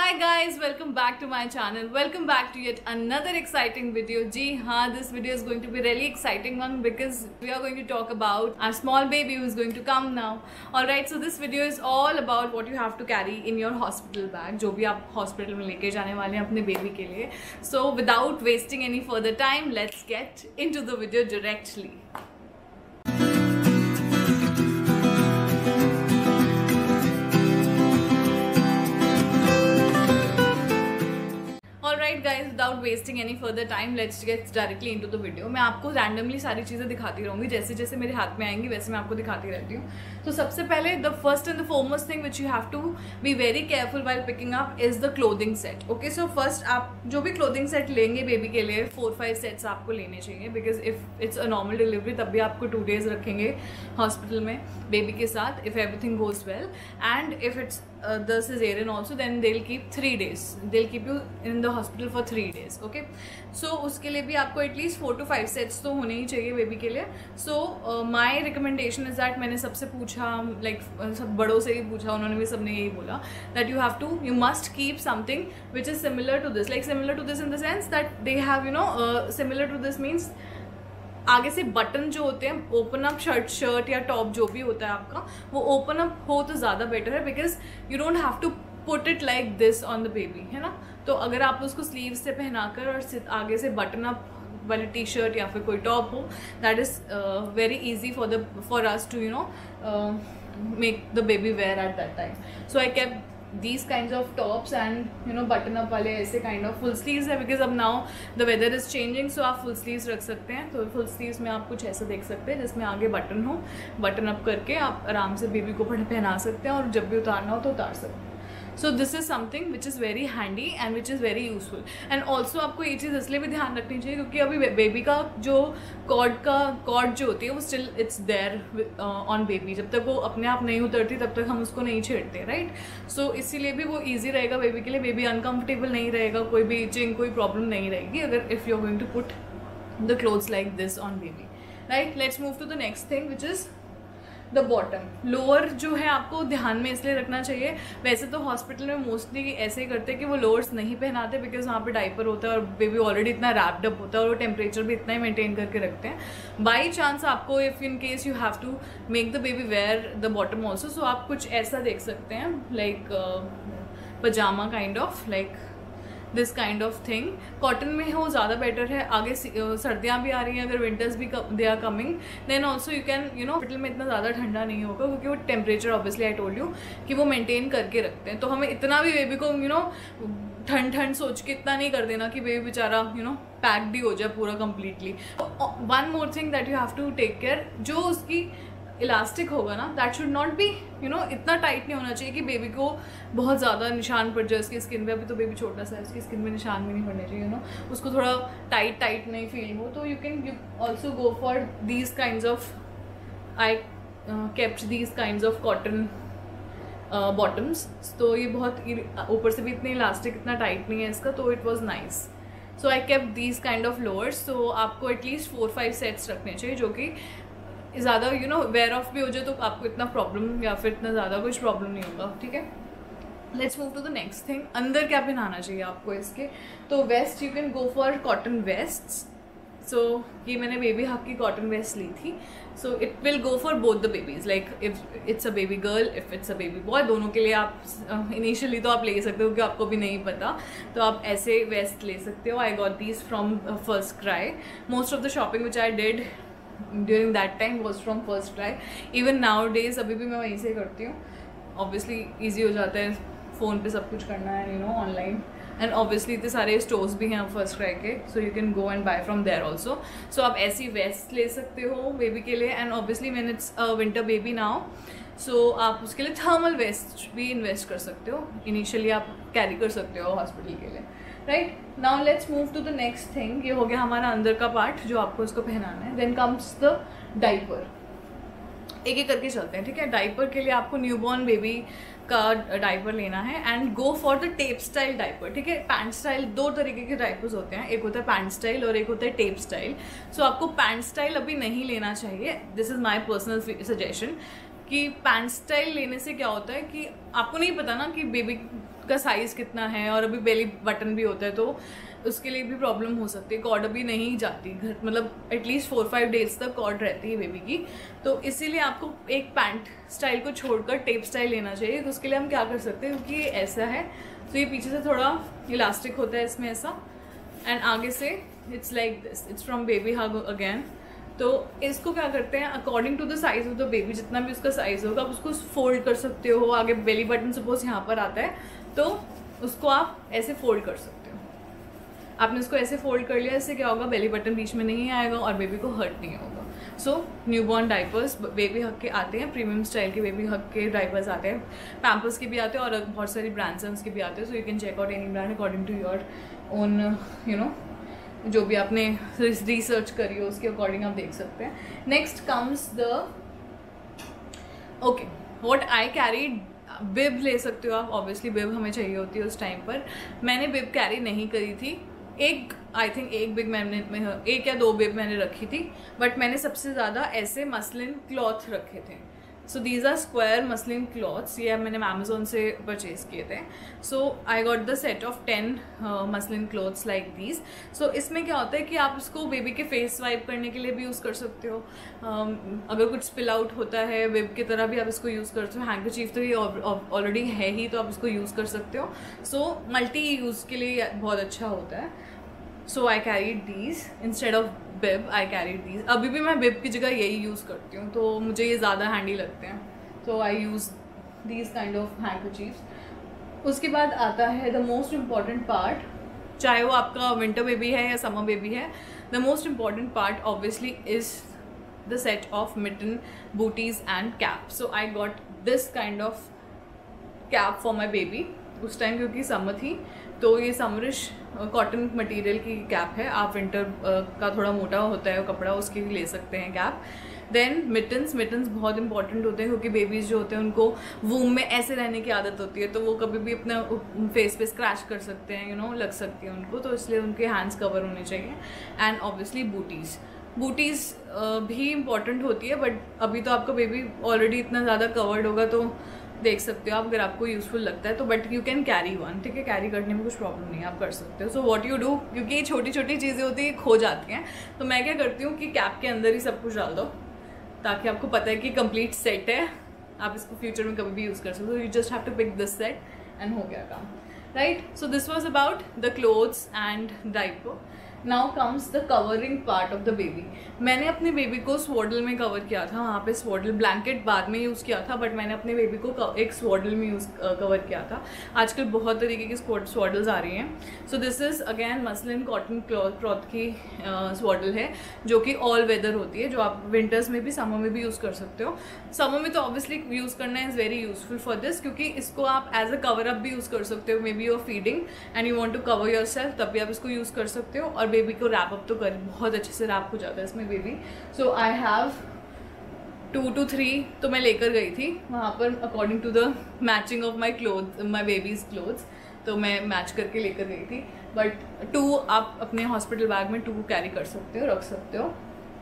Hi guys, welcome back to my channel. Welcome back to yet another exciting video. जी हाँ, this video is going to be really exciting one because we are going to talk about our small baby who is going to come now. Alright, so this video is all about what you have to carry in your hospital bag, जो भी आप hospital में लेके जाने वाले हैं अपने baby के लिए. So without wasting any further time, let's get into the video directly. Guys without wasting any further time let's get directly into the video. मैं आपको रैंडमली सारी चीज़ें दिखाती रहूँगी, जैसे जैसे मेरे हाथ में आएंगी वैसे मैं आपको दिखाती रहती हूँ. तो सबसे पहले the first and the foremost thing which you have to be very careful while picking up is the clothing set. Okay, so first आप जो भी क्लोथिंग सेट लेंगे बेबी के लिए 4-5 सेट्स आपको लेने चाहिए because if it's a normal delivery तब भी आपको 2 days रखेंगे हॉस्पिटल में बेबी के साथ if everything goes well, and if it's the cesarean also then they'll keep 3 days, they'll keep you in the hospital for 3 days. okay, so उसके लिए भी आपको एटलीस्ट 4 to 5 सेट्स तो होने ही चाहिए बेबी के लिए. So my recommendation is that, मैंने सबसे पूछा लाइक सब बड़ों से ही पूछा, उन्होंने भी सबने यही बोला that you must keep something which is similar to this, like similar to this in the sense that they have similar to this means आगे से बटन जो होते हैं ओपन अप शर्ट या टॉप जो भी होता है आपका वो ओपन अप हो तो ज़्यादा बेटर है because you don't have to put it like this on the baby, है ना. तो अगर आप उसको स्लीव से पहनाकर और आगे से बटन अप वाली टी शर्ट या फिर कोई टॉप हो, that is very easy for us to make the baby wear at that time. So I kept these kinds of tops and button up वाले ऐसे kind of full sleeves है because अब now the weather is changing, so आप full sleeves रख सकते हैं. तो full sleeves में आप कुछ ऐसा देख सकते हैं जिसमें आगे बटन हो, बटन अप करके आप आराम से बेबी को पहना सकते हैं और जब भी उतारना हो तो उतार सकते हैं. So this is something which is very handy and which is very useful. And also आपको ये चीज़ इसलिए भी ध्यान रखनी चाहिए क्योंकि अभी बेबी का जो कॉर्ड जो होती है वो still it's there on baby. जब तक वो अपने आप नहीं उतरती तब तक हम उसको नहीं छेड़ते, राइट. सो इसीलिए भी वो ईजी रहेगा बेबी के लिए, बेबी अनकम्फर्टेबल नहीं रहेगा, कोई भी इचिंग कोई प्रॉब्लम नहीं रहेगी अगर if you are going to put the clothes like this on baby, right. Let's move to the next thing which is the bottom. Lower जो है आपको ध्यान में इसलिए रखना चाहिए, वैसे तो हॉस्पिटल में मोस्टली ऐसे ही करते हैं कि वो लोअर्स नहीं पहनाते बिकॉज वहाँ पे डाइपर होता है और बेबी ऑलरेडी इतना रैप्ड अप होता है और वो टेम्परेचर भी इतना ही मेंटेन करके रखते हैं. बाई चांस आपको if in case you have to make the baby wear the bottom also, so आप कुछ ऐसा देख सकते हैं like pyjama kind of like this kind of thing. Cotton में हो ज़्यादा बेटर है. आगे सर्दियाँ भी आ रही हैं, अगर विंटर्स भी they are coming then also you can hospital में इतना ज़्यादा ठंडा नहीं होगा क्योंकि वो temperature obviously I told you कि वो मेंटेन करके रखते हैं. तो हमें इतना भी बेबी को ठंड सोच के इतना नहीं कर देना कि बेबी बेचारा पैक्ड ही हो जाए पूरा completely. One more thing that you have to take care, जो उसकी इलास्टिक होगा ना दैट शुड नॉट बी इतना टाइट नहीं होना चाहिए कि बेबी को बहुत ज़्यादा निशान पड़ जाए उसकी स्किन पे. अभी तो बेबी छोटा सा है, उसकी स्किन में निशान भी नहीं पड़ने चाहिए उसको थोड़ा टाइट नहीं फील हो. तो you also go for these kinds of, I kept these kinds of cotton bottoms. तो ये बहुत ऊपर से भी इतनी इलास्टिक इतना टाइट नहीं है इसका, तो it was nice. So I kept these kind of lowers. तो आपको एटलीस्ट 4-5 सेट्स रखने चाहिए जो कि ज़्यादा वेयर ऑफ भी हो जाए तो आपको इतना प्रॉब्लम या फिर इतना ज़्यादा कुछ प्रॉब्लम नहीं होगा, ठीक है. Let's move to the next thing. अंदर क्या पहनाना चाहिए आपको इसके, तो vest you can go for cotton vests. So ये मैंने बेबी हक की कॉटन वेस्ट ली थी. So it will go for both the babies, like if it's a baby girl if it's a baby boy, दोनों के लिए आप initially तो आप ले सकते हो क्योंकि आपको भी नहीं पता, तो आप ऐसे वेस्ट ले सकते हो. I got these from FirstCry. Most of the shopping which I did during that time was from FirstCry. Even now days अभी भी मैं वहीं से करती हूँ. ऑब्वियसली ईजी हो जाता है, फ़ोन पे सब कुछ करना है ऑनलाइन, एंड ऑब्वियसली इतने सारे स्टोर्स भी हैं फर्स्ट क्राई के, so you can go and buy from there also. So आप ऐसी वेस्ट ले सकते हो बेबी के लिए. And obviously when it's a winter baby now, so आप उसके लिए थर्मल वेस्ट भी इन्वेस्ट कर सकते हो. इनिशियली आप कैरी कर सकते हो हॉस्पिटल के लिए, right. Now let's move to the next thing. ये हो गया हमारा अंदर का पार्ट जो आपको इसको पहनाना है. Then comes the diaper. एक एक करके चलते हैं, ठीक है. डाइपर के लिए आपको न्यूबॉर्न बेबी का डाइपर लेना है and go for the tape style diaper, ठीक है. पैंट स्टाइल, 2 तरीके के डाइपर्स होते हैं, एक होता है पैंट स्टाइल और एक होता है टेप स्टाइल. सो आपको पैंट स्टाइल अभी नहीं लेना चाहिए. This is my personal suggestion कि पैंट स्टाइल लेने से क्या होता है कि आपको नहीं पता ना कि बेबी का साइज़ कितना है, और अभी बेली बटन भी होता है तो उसके लिए भी प्रॉब्लम हो सकती है। कॉर्ड अभी नहीं जाती घर, मतलब एटलीस्ट 4-5 डेज तक कॉर्ड रहती है बेबी की। तो इसीलिए आपको एक पैंट स्टाइल को छोड़कर टेप स्टाइल लेना चाहिए। तो उसके लिए हम क्या कर सकते हैं, क्योंकि ये ऐसा है तो ये पीछे से थोड़ा इलास्टिक होता है इसमें ऐसा, एंड आगे से it's like this, it's from Babyhug again. तो इसको क्या करते हैं, according to the size of the baby, जितना भी उसका साइज होगा आप उसको फोल्ड कर सकते हो। आगे बेली बटन सपोज यहाँ पर आता है तो उसको आप ऐसे फोल्ड कर सकते हो। आपने उसको ऐसे फोल्ड कर लिया, इससे क्या होगा, बेली बटन बीच में नहीं आएगा और बेबी को हर्ट नहीं होगा। So newborn diapers Babyhug के आते हैं, प्रीमियम स्टाइल के बेबी हग के डाइपर्स आते हैं, पैम्पर्स के भी आते हैं और बहुत सारी ब्रांड्स हैं उसके भी आते हैं। So you can check out any brand according to your own, you know, जो भी आपने रिसर्च करी हो उसके अकॉर्डिंग आप देख सकते हैं। Next comes the okay what I carried, bib ले सकते हो आप, ऑब्वियसली बिब हमें चाहिए होती है उस टाइम पर। मैंने बिब कैरी नहीं करी थी, आई थिंक एक बिग मैंने, एक या 2 बिब मैंने रखी थी, बट मैंने सबसे ज़्यादा ऐसे मसलिन क्लॉथ रखे थे। So these are square muslin cloths, ये मैंने अमेजोन से परचेज किए थे। So I got the set of 10 muslin cloths like these. सो इसमें क्या होता है कि आप इसको बेबी के फेस वाइप करने के लिए भी यूज़ कर सकते हो, अगर कुछ स्पिल आउट होता है वेब की तरह भी आप इसको यूज़ कर सकते हो। हैंकरचीफ तो ये ऑलरेडी है ही, तो आप इसको यूज़ कर सकते हो। सो मल्टी यूज़ के लिए बहुत अच्छा होता है। So I carried these instead of bib, I carried these. अभी भी मैं बिब की जगह यही यूज़ करती हूँ, तो मुझे ये ज़्यादा हैंडी लगते हैं, तो I use these kind of handkerchiefs. उसके बाद आता है द मोस्ट इम्पॉर्टेंट पार्ट, चाहे वो आपका विंटर बेबी है या समर बेबी है, the most important part obviously is the set of mitten, booties and cap. So I got this kind of cap for my baby उस time, क्योंकि summer थी तो ये समरिश कॉटन मटेरियल की cap है। आप winter का थोड़ा मोटा होता है कपड़ा, उसके लिए ले सकते हैं कैप। देन मिटन्स बहुत इंपॉर्टेंट होते हैं, क्योंकि बेबीज जो होते हैं उनको वूम में ऐसे रहने की आदत होती है, तो वो कभी भी अपना फेस पे स्क्रैच कर सकते हैं, यू नो, लग सकती है उनको, तो इसलिए उनके हैंड्स कवर होने चाहिए। एंड ऑब्वियसली बूटीज़ भी इम्पॉर्टेंट होती है, बट अभी तो आपका बेबी ऑलरेडी इतना ज़्यादा कवर्ड होगा तो देख सकते हो आप, अगर आपको यूज़फुल लगता है तो, but you can carry one, ठीक है, कैरी करने में कुछ प्रॉब्लम नहीं है, आप कर सकते हो। सो व्हाट यू डू, क्योंकि ये छोटी छोटी चीज़ें होती है, खो जाती हैं, तो मैं क्या करती हूँ कि कैप के अंदर ही सब कुछ डाल दो, ताकि आपको पता है कि कंप्लीट सेट है, आप इसको फ्यूचर में कभी भी यूज़ कर सकते हो। You just have to pick this set and हो गया काम, right. So this was about the clothes and diaper. Now comes the covering part of the baby. मैंने अपने बेबी को स्वॉडल में कवर किया था, वहाँ पे स्वॉडल ब्लैंकेट बाद में यूज़ किया था, बट मैंने अपने बेबी को एक स्वॉडल में कवर किया था। आजकल बहुत तरीके की स्वॉडल्स आ रही हैं। So this is again muslin cotton cloth की स्वॉडल है, जो कि ऑल वेदर होती है, जो आप विंटर्स में भी समर में भी यूज़ कर सकते हो। समर में तो ऑब्वियसली यूज़ करना is very useful for this, क्योंकि इसको आप एज अ कवर अप भी यूज़ कर सकते हो। Maybe you're feeding and you want to cover yourself, तब भी आप इसको यूज़ कर सकते हो, और बेबी को रैप अप तो कर, बहुत अच्छे से रैप हो जाता है इसमें baby. So I have 2 to 3 तो मैं लेकर गई थी वहाँ पर, according to the matching of my cloth, my baby's clothes, तो मैं मैच करके लेकर गई थी। बट 2 आप अपने हॉस्पिटल बैग में 2 कैरी कर सकते हो, रख सकते हो।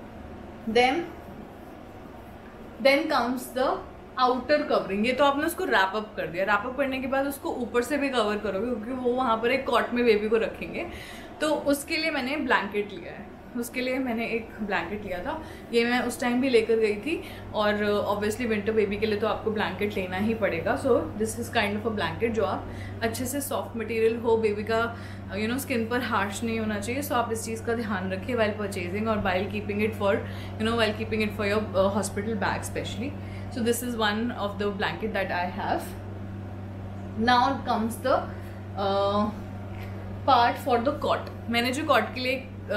Then comes the outer covering. ये तो आपने उसको रैप अप कर दिया, रैप अप करने के बाद उसको ऊपर से भी कवर करोगे, क्योंकि वो वहाँ पर एक कॉट में बेबी को रखेंगे, तो उसके लिए मैंने ब्लैंकेट लिया है। उसके लिए मैंने एक ब्लैंकेट लिया था, ये मैं उस टाइम भी लेकर गई थी, और ऑब्वियसली विंटर बेबी के लिए तो आपको ब्लैंकेट लेना ही पड़ेगा। So this is kind of a blanket, जो आप अच्छे से सॉफ्ट मटेरियल हो, बेबी का यू नो स्किन पर हार्श नहीं होना चाहिए। सो आप इस चीज़ का ध्यान रखिए वाइल परचेजिंग, और while keeping it for while keeping it for your hospital bag specially. So this is one of the blanket that I have. Now comes the part for the cot. मैंने जो cot के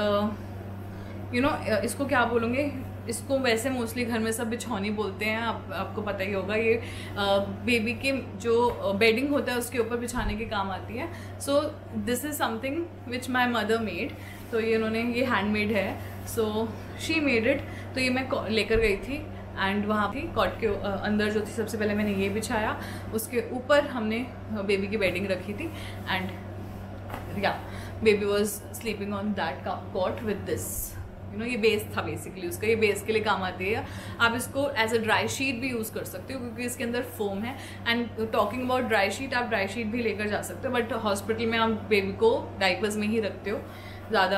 लिए इसको क्या बोलूँगे, इसको वैसे mostly घर में सब बिछौनी बोलते हैं, आपको पता ही होगा। ये बेबी के जो बेडिंग होता है उसके ऊपर बिछाने के काम आती है। So this is something which my mother made, तो ये उन्होंने, ये हैंडमेड है, सो शी मेड इट। तो ये मैं लेकर गई थी, एंड वहाँ थी कॉट के अंदर जो थी, सबसे पहले मैंने ये बिछाया, उसके ऊपर हमने बेबी की बेडिंग रखी थी, एंड या baby was sleeping on that cot with this ये बेस था बेसिकली उसका, ये बेस के लिए काम आती है। आप इसको एज अ ड्राई शीट भी यूज़ कर सकते हो क्योंकि इसके अंदर फोम है। And talking about dry sheet, आप ड्राई शीट भी लेकर जा सकते हो, बट हॉस्पिटल में आप बेबी को डाइपर्स में ही रखते हो ज़्यादा,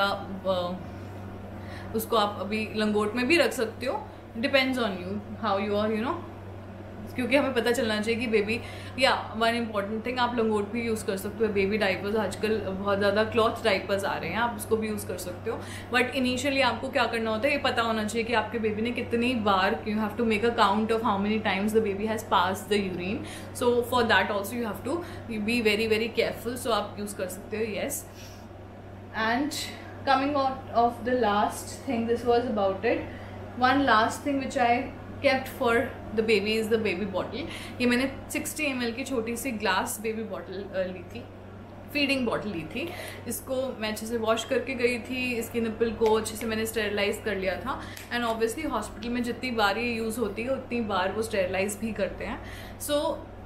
उसको आप अभी लंगोट में भी रख सकते हो, depends on you how you are क्योंकि हमें पता चलना चाहिए कि बेबी, या वन इम्पॉर्टेंट थिंग, आप लंगोट भी यूज़ कर सकते हो। बेबी डाइपर्स आजकल बहुत ज़्यादा क्लॉथ डाइपर्स आ रहे हैं, आप उसको भी यूज़ कर सकते हो। बट इनिशियली आपको क्या करना होता है, ये पता होना चाहिए कि आपके बेबी ने कितनी बार, you have to make a count of how many times the baby has pass the urine. So for that also you have to be very very careful. So आप यूज़ कर सकते हो, yes. And coming out of the last thing, this was about it. One last thing which I kept for the baby is the baby bottle। ये मैंने 60 ml की छोटी सी glass baby bottle ली थी, फीडिंग बॉटल ली थी। इसको मैं अच्छे से वॉश करके गई थी, इसकी निप्पल को अच्छे से मैंने स्टेरलाइज कर लिया था। एंड ऑब्वियसली हॉस्पिटल में जितनी बार ये यूज़ होती है उतनी बार वो स्टेरलाइज भी करते हैं। सो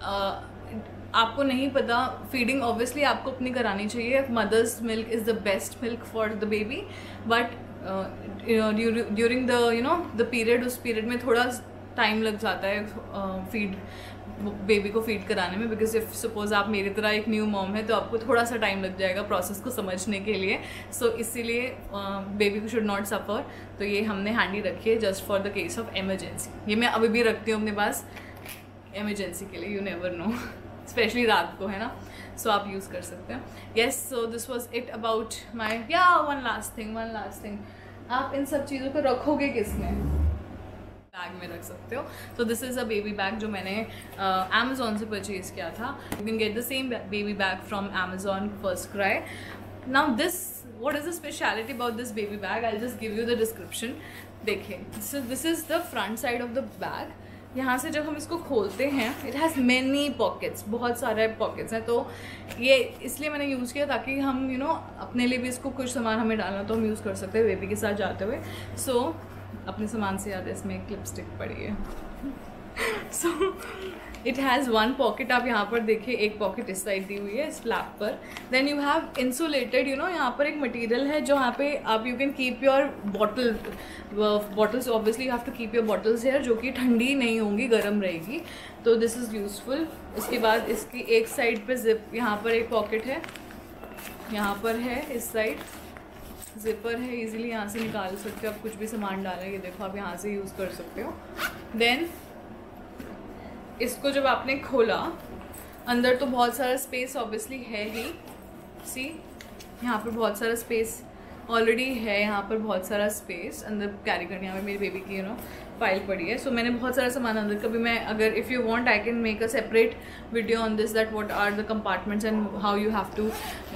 आपको नहीं पता, फीडिंग ऑब्वियसली आपको अपनी करानी चाहिए। Mother's milk is the best milk for the baby, but during the period, उस पीरियड में थोड़ा टाइम लग जाता है फीड बेबी को फीड कराने में, बिकॉज इफ़ सपोज आप मेरी तरह एक न्यू मॉम है तो आपको थोड़ा सा टाइम लग जाएगा प्रोसेस को समझने के लिए। सो इसीलिए बेबी को शुड नॉट सफ़र। तो ये हमने हैंडी रखी है just for the case of emergency. ये मैं अभी भी रखती हूँ अपने पास एमरजेंसी के लिए, यू नेवर नो, स्पेशली रात को, है ना। सो आप यूज़ कर सकते हैं। Yes, so this was it about my, one last thing, आप इन सब चीज़ों को रखोगे किसमें? बैग में रख सकते हो। So this is a baby bag जो मैंने अमेज़ॉन से परचेज़ किया था। You can get the same baby bag from Amazon FirstCry. Now this, what is the speciality about this baby bag? I just give you the description. देखिए, this is the front side of the bag. यहाँ से जब हम इसको खोलते हैं, it has many pockets, बहुत सारे पॉकेट्स हैं। तो ये इसलिए मैंने यूज़ किया ताकि हम अपने लिए भी इसको कुछ सामान हमें डालना तो हम यूज़ कर सकते हैं बेबी के साथ जाते हुए। सो अपने सामान से याद है, इसमें एक लिपस्टिक पड़ी है। So it has one pocket. आप यहाँ पर देखिए, एक पॉकेट इस साइड दी हुई है इस फ्लैप पर। देन यू हैव इंसुलेटेड, यहाँ पर एक मटेरियल है जो यहाँ पे आप you can keep your bottles. Obviously you have to keep your bottles here, जो कि ठंडी नहीं होंगी, गर्म रहेगी। तो दिस इज़ यूज़फुल। इसके बाद इसकी एक साइड पे जिप, यहाँ पर एक पॉकेट है, यहाँ पर है इस साइड जिपर है, इजीली यहाँ से निकाल सकते हो। आप कुछ भी सामान डालें, ये देखो, आप यहाँ से यूज़ कर सकते हो। देन इसको जब आपने खोला, अंदर तो बहुत सारा स्पेस ऑब्वियसली है ही। सी, यहाँ पर बहुत सारा स्पेस ऑलरेडी है, यहाँ पर बहुत सारा स्पेस अंदर कैरी करने। यहाँ पे मेरी बेबी की फाइल पड़ी है। सो मैंने बहुत सारा सामान अंदर, कभी मैं अगर if you want I can make a separate video on this, that what are the compartments and how you have to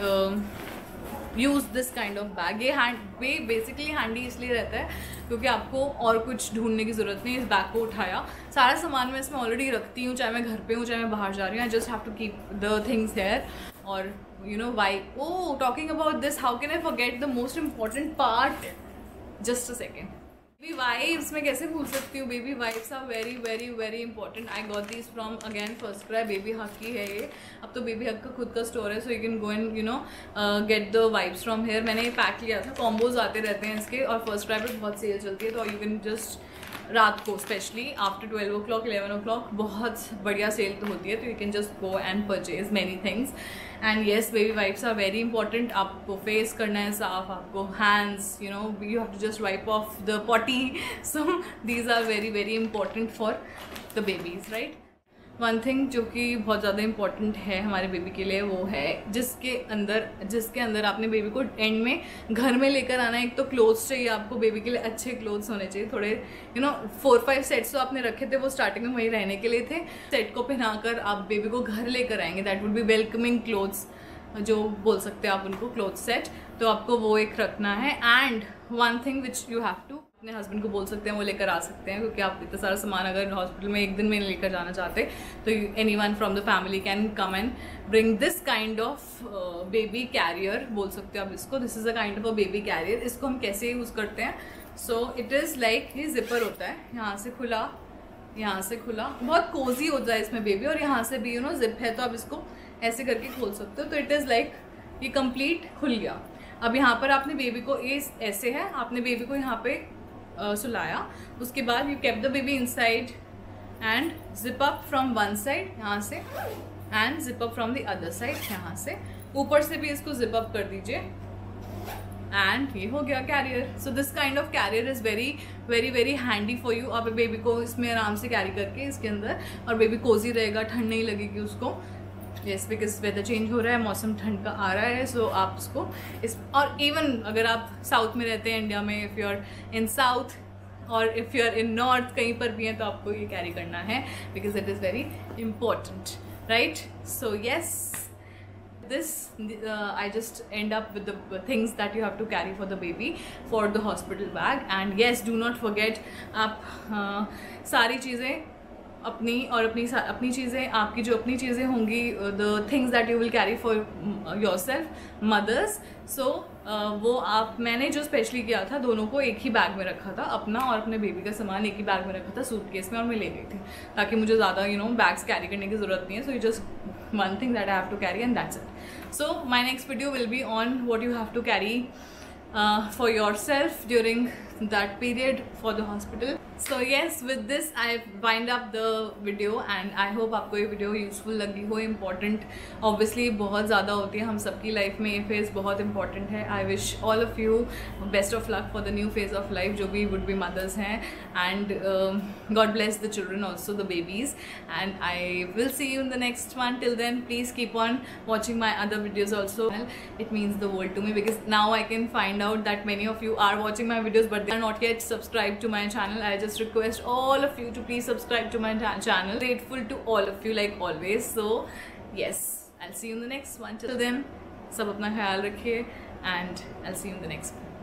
use this kind of bag. ये बेसिकली हैंडी इसलिए रहता है क्योंकि आपको और कुछ ढूंढने की ज़रूरत नहीं। इस बैग को उठाया, सारा सामान मैं इसमें ऑलरेडी रखती हूँ, चाहे मैं घर पे हूँ चाहे मैं बाहर जा रही हूँ। I just have to keep the things here. और why, talking about this, how can I forget the most important part? Just a second. Baby wipes मैं कैसे भूल सकती हूँ? Baby wipes are very very very important. I got this from again first cry. Baby hug की है ये। अब तो बेबी हग का खुद का स्टोर है, so you can go and get the wipes from here. मैंने ये पैक लिया था, कॉम्बोज आते रहते हैं इसके, और फर्स्ट क्राई पर बहुत सेल चलती है। तो यू कैन जस्ट रात को, स्पेशली आफ्टर 12 o'clock 11 o'clock बहुत बढ़िया सेल तो होती है। तो you can just go and purchase many things. And yes, baby wipes are very important. आपको फेस करना है साफ, आपको hands, you have to just wipe off the potty. So these are very very important for the babies, right. One thing जो कि बहुत ज़्यादा important है हमारे बेबी के लिए, वो है जिसके अंदर आपने बेबी को एंड में घर में लेकर आना है। एक तो क्लोथ्स चाहिए आपको, बेबी के लिए अच्छे क्लोथ्स होने चाहिए। थोड़े 4-5 सेट्स तो आपने रखे थे, वो स्टार्टिंग में वही रहने के लिए थे। सेट को पहनाकर आप बेबी को घर लेकर आएंगे, that would be welcoming clothes, जो बोल सकते हैं आप उनको, क्लोथ सेट। तो आपको वो एक रखना है। And one thing which you have to, अपने हस्बैंड को बोल सकते हैं, वो लेकर आ सकते हैं, क्योंकि आप इतना सारा सामान अगर हॉस्पिटल में एक दिन में लेकर जाना चाहते तो anyone from the family can come and bring this kind of baby carrier, बोल सकते हो आप इसको। This is a kind of a baby carrier. इसको हम कैसे यूज़ करते हैं? सो इट इज़ लाइक, ये जिपर होता है, यहाँ से खुला, यहाँ से खुला, बहुत कोजी होता है इसमें बेबी, और यहाँ से भी जिप है, तो आप इसको ऐसे करके खोल सकते हो। तो इट इज़ लाइक ये कंप्लीट खुल गया। अब यहाँ पर आपने बेबी को ऐसे है, आपने बेबी को यहाँ पे सुलाया, उसके बाद you keep the baby inside and zip up from one side यहाँ से and zip up from the other side यहाँ से, ऊपर से भी इसको जिप अप कर दीजिए एंड ये हो गया carrier. So this kind of carrier is very very very handy for you. आप बेबी को इसमें आराम से कैरी करके इसके अंदर, और बेबी कोजी रहेगा, ठंड नहीं लगेगी उसको। यस, बिकॉज वेदर चेंज हो रहा है, मौसम ठंड का आ रहा है, सो आप उसको इस, और इवन अगर आप साउथ में रहते हैं इंडिया में, if you are in south और if you are in north कहीं पर भी हैं, तो आपको ये कैरी करना है because it is very important, right? So yes, this I just end up with the things that you have to carry for the baby for the hospital bag. And yes, do not forget, आप सारी चीज़ें अपनी और अपनी चीज़ें, आपकी जो अपनी चीज़ें होंगी, the things that you will carry for yourself, mothers, so वो आप, मैंने जो स्पेशली किया था, दोनों को एक ही बैग में रखा था, अपना और अपने बेबी का सामान एक ही बैग में रखा था सूटकेस में, और मैं ले गई थी ताकि मुझे ज़्यादा बैग्स कैरी करने की ज़रूरत नहीं है। So you just one thing that I have to carry and that's it. So my next video will be on what you have to carry for yourself during that period for the hospital. So yes, with this I wind up the video and I hope आपको ये video useful लगी हो, important obviously बहुत ज़्यादा होती है हम सबकी लाइफ में, ये फेज़ बहुत इंपॉर्टेंट है। I wish all of you best of luck for the new phase of life, जो भी वुड बी मदर्स हैं, and God bless the children also, the babies, and I will see you in the next one. Till then, please keep on watching my other videos also. It means the world to me because now I can find out that many of you are watching my videos but they are not yet subscribed to my channel. I just request all of you to please subscribe to my channel. Grateful to all of you like always. So yes, I'll see you in the next one. Till then, सब अपना ख्याल रखिए and I'll see you in the next one.